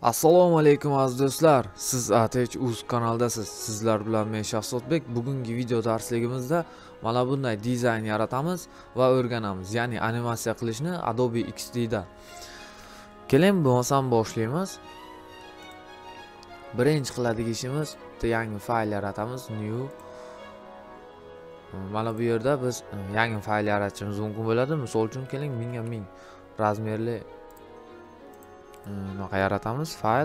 Assalomu alaykum aziz do'stlar. Siz ATH.uz kanaldasiz. Sizlar bilan men Shahzodbek. Bugungi video darsligimizda mana bunday dizayn yaratamiz va o'rganamiz. Ya'ni animatsiya qilishni Adobe XD da. Keling, bo'lmasam boshlaymiz. Birinchi qiladigan ishimiz yangi fayl yaratamiz. New. Mana bu yerda biz yangi fayl yaratishimiz mumkin bo'ladi. Misol uchun keling, 1000 razmerli bunaqa yaratamiz fayl.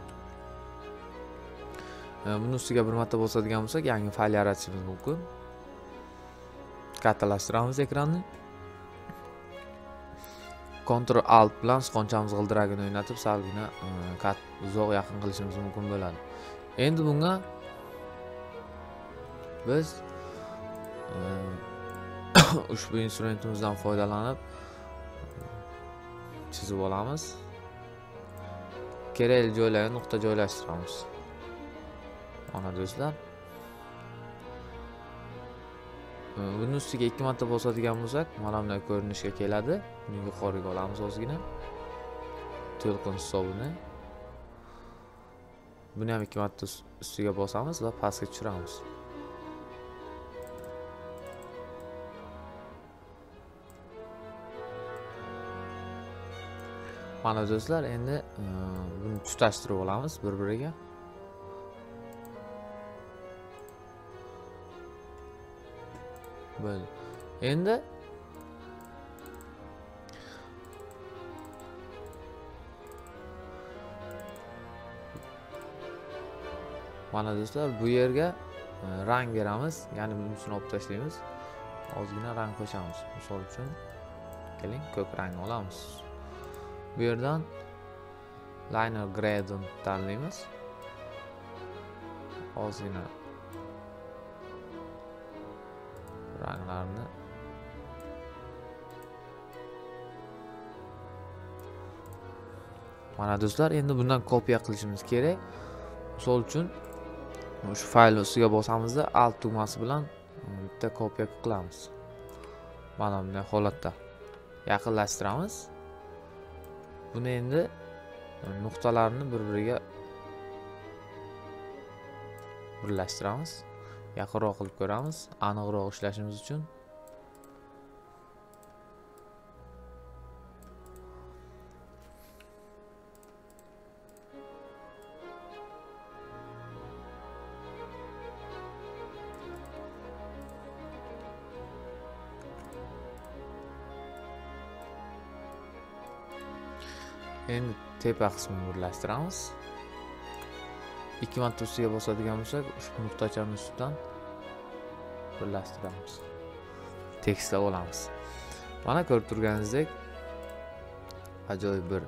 Buni ustiga bir marta bosadigan bo'lsak, yangi fayl yaratishimiz mumkin. Kattalashtiramiz ekranni. Ctrl Alt bilan sichqonchamiz g'ildiragini o'ynatib, salgina uzoq yaqin qilishimiz mumkin bo'ladi. Endi bunga biz ushbu instrumentimizdan foydalanib chizib olamiz. Kerakli joylarga nuqta joylashtiramiz. Mana do'stlar. Buni ustiga 2 marta bosadigan bo'lsak, mana bunday ko'rinishga keladi. Buni yuqoriga olamiz ozgina. To'lqin hisobini. Buni ham 2 marta ustiga bosamiz va pastga tushiramiz. Mana do'stlar, endi buni tutashtirib olamiz bir-biriga. Böyle. Endi mana do'stlar, bu yerga rang beramiz, ya'ni bunisini olib tashlaymiz. Ozgina rang qo'shamiz. Misol uchun keling, ko'k rangni olamiz. Bu yerdan liner gradient tanlaymiz. Ozgina ranglarni mana do'stlar, endi bundan kopiya qilishimiz kerak. Misol uchun shu faylni ustiga bosamizda alt tugmasi bilan bitta kopiya qilamiz. Mana bunday holatda yaqinlashtiramiz. Buni endi nuqtalarni bir-biriga birlashtiramiz. Yaqinroq qilib ko'ramiz, aniqroq ishlashimiz uchun. Endi tepa qismini birlashtiramiz. 2 marta ustiga bosadigan bo'lsak, ushbu nuqtachani ustidan birlashtiramiz. Tekstlab olamiz. Mana ko'rib turganingizdek ajoyib bir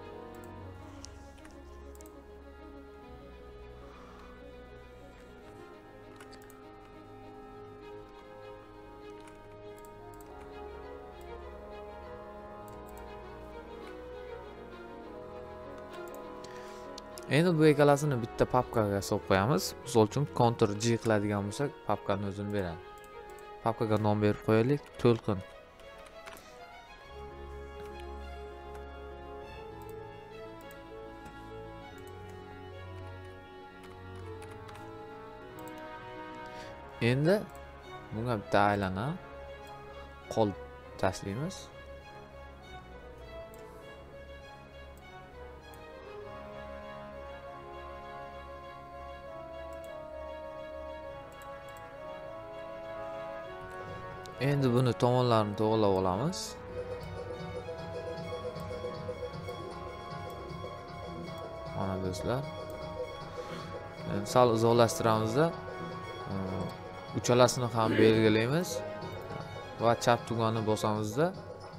Endi bu ikkalasini bitta papkaga solib qo'yamiz. Misol uchun Ctrl G qiladigan bo'lsak, papkaning o'zini beradi. Papkaga nom berib qo'yaylik, to'lqin. Endi bunga bitta aylana qo'l tashlaymiz. Endi buni tomonlarini to'g'rilab olamiz. Mana do'stlar. Endi sal uzoqlashtiramizda uchalasini ham belgilaymiz va chap tugmani bosamizda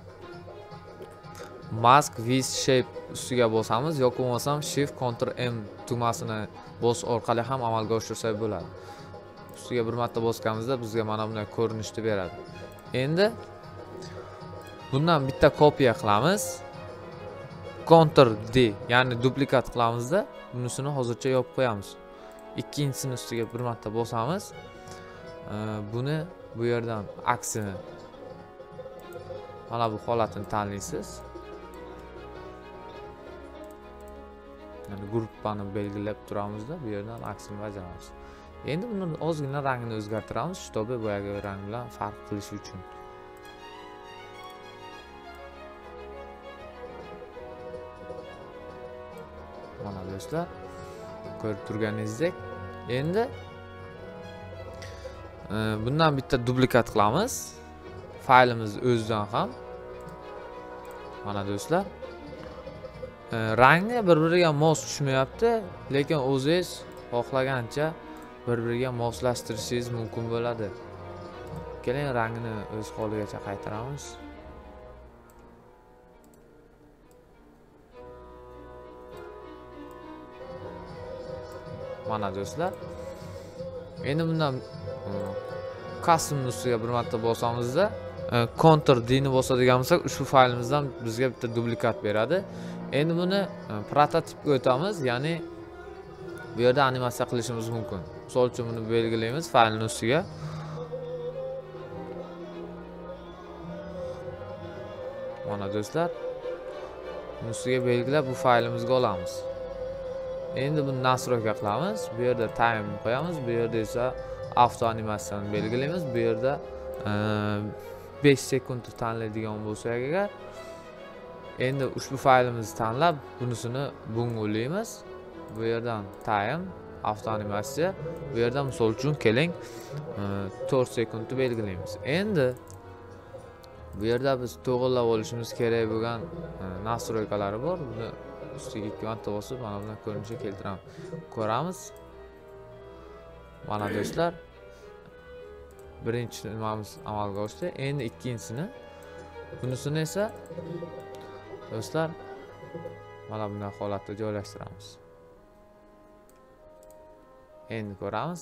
mask with shape ustiga bosamiz yoki bo'lmasam shift Ctrl M tugmasini bos orqali ham amalga oshirsak bo'ladi. Ustiga bir marta bosganimizda bizga mana bunday ko'rinishni beradi. Endi bundan bitta kopiya qilamiz. Ctrl D, ya'ni duplikat qilamizda, bunisini hozircha yopib qo'yamiz. Ikkinchisini ustiga bir marta bosamiz. Buni bu yerdan aksini mana bu holatini tanlaysiz. ya'ni gruppani belgilab turamizda, bu yerdan aksini bajaramiz. Endi buni ozgina rangini o'zgartiramiz, shtobe boyagi rang bilan farq qilishi uchun. Mana do'stlar, ko'rib turganingizdek, endi bundan bitta duplikat qilamiz. Faylimiz o'zidan ham. Mana do'stlar, rangi bir-biriga mos tushmayapti, lekin o'zingiz xohlagancha bir-biriga moslashtirishingiz mumkin bo'ladi. Keling, rangini o'z holigacha qaytaramiz. Mana do'stlar, endi bundan custom ustiga bir marta bosamizda, Ctrl D ni bosadigan bo'lsak, ushbu faylimizdan bizga bitta duplikat beradi. Endi buni prototipga o'tamiz, ya'ni bu yerda animatsiya qilishimiz mumkin. Misol uchun buni belgilaymiz faylning ustiga. Mana do'stlar, buni ustiga belgilab bu faylimizga olamiz. Endi buni nastroyka qilamiz. Bu yerda time qo'yamiz, bu yerda esa avto animatsiyani belgilaymiz. Bu yerda 5 sekund tanlaydigan bo'lsak agar, endi ushbu faylimizni tanlab, bunisini bunga ulaymiz. Bu yerdan time, avto animatsiya, bu yerdan misol uchun keling 4 sekundni belgilaymiz. Endi bu yerda biz to'g'rilab olishimiz kerak bo'lgan nastroykalari bor. Buni ustiga 2 marta bosib, mana bunday ko'rinishga keltiramiz. Ko'ramiz. Mana do'stlar, birinchi nimamiz amalga oshdi. Endi ikkinchisini, bunisini esa do'stlar mana bunday holatda joylashtiramiz. Endi ko'ramiz.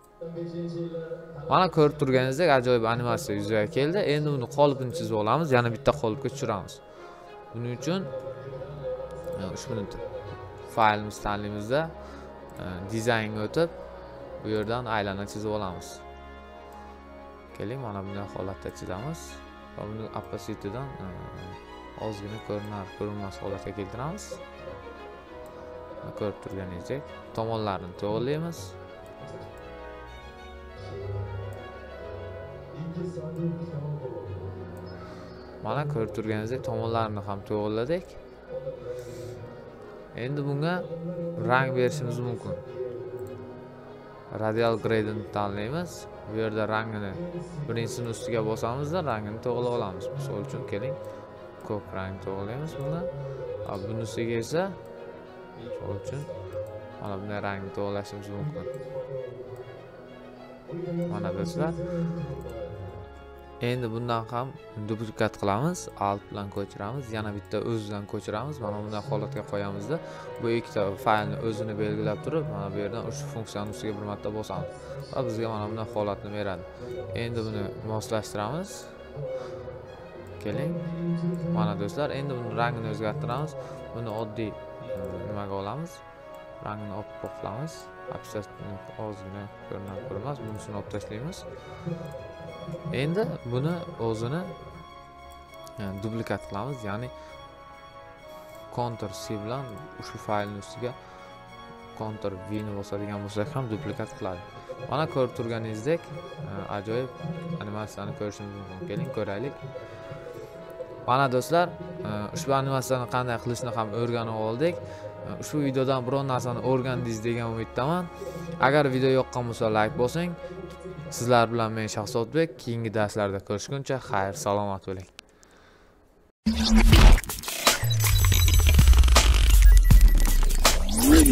Mana ko'rib turganingizdek ajoyib animatsiya yuzaga keldi. Endi buni qolipini chizib olamiz, yana bitta qolipga tushiramiz. Buning uchun ushbu faylimiz tanlaymizda, dizaynga o'tib, bu yerdan aylana chizib olamiz. Keling, mana bunday holatda chizamiz va buni opacity-dan ozgina ko'rinmas holatga keltiramiz. Ko'rib turganingizdek, tomonlarini to'g'rilaymiz. Mana ko'rib turganingizdek, tomonlarini ham to'g'riladik. Endi bunga rang berishimiz mumkin. Radial gradient tanlaymiz. Bu yerda rangini birinchisini ustiga bosamizda rangini to'g'rilab olamiz. Misol uchun keling, ko'k rang to'g'rilaymiz buni. Bunisiga esa misol uchun mana bunday rangni to'g'rilashimiz mumkin. Mana do'stlar, endi bundan ham duplikat qilamiz, alt bilan ko'chiramiz, yana bitta o'zidan ko'chiramiz. Mana bunday holatga qo'yamizda, bu ikkita faylni o'zini belgilab turib, mana bu yerdan ushbu funksiyani ustiga bir marta bosamiz va bizga mana bunday holatni beradi. Endi buni moslashtiramiz. Keling. Mana do'stlar, endi buni rangini o'zgartiramiz. Buni oddiy nimaga olamiz? Rangini oppoq qilamiz. Ozgina ko'rinmas, bunisini olib tashlaymiz. Endi buni o'zini duplikat qilamiz, ya'ni Ctrl C bilan ushbu faylning ustiga Ctrl V ni bosadigan bo'lsak ham duplikat qiladi. Mana ko'rib turganingizdek, ajoyib animatsiyani ko'rishimiz mumkin. Keling, ko'raylik. Mana do'stlar, ushbu animatsiyani qanday qilishni ham o'rganib oldik. Ushbu videodan biror narsani o'rgandingiz degan umiddaman. Agar video yoqqan bo'lsa, like bosing. Sizlar bilan men Shahzodbek. Keyingi darslarda ko'rishguncha xayr, salomat bo'ling.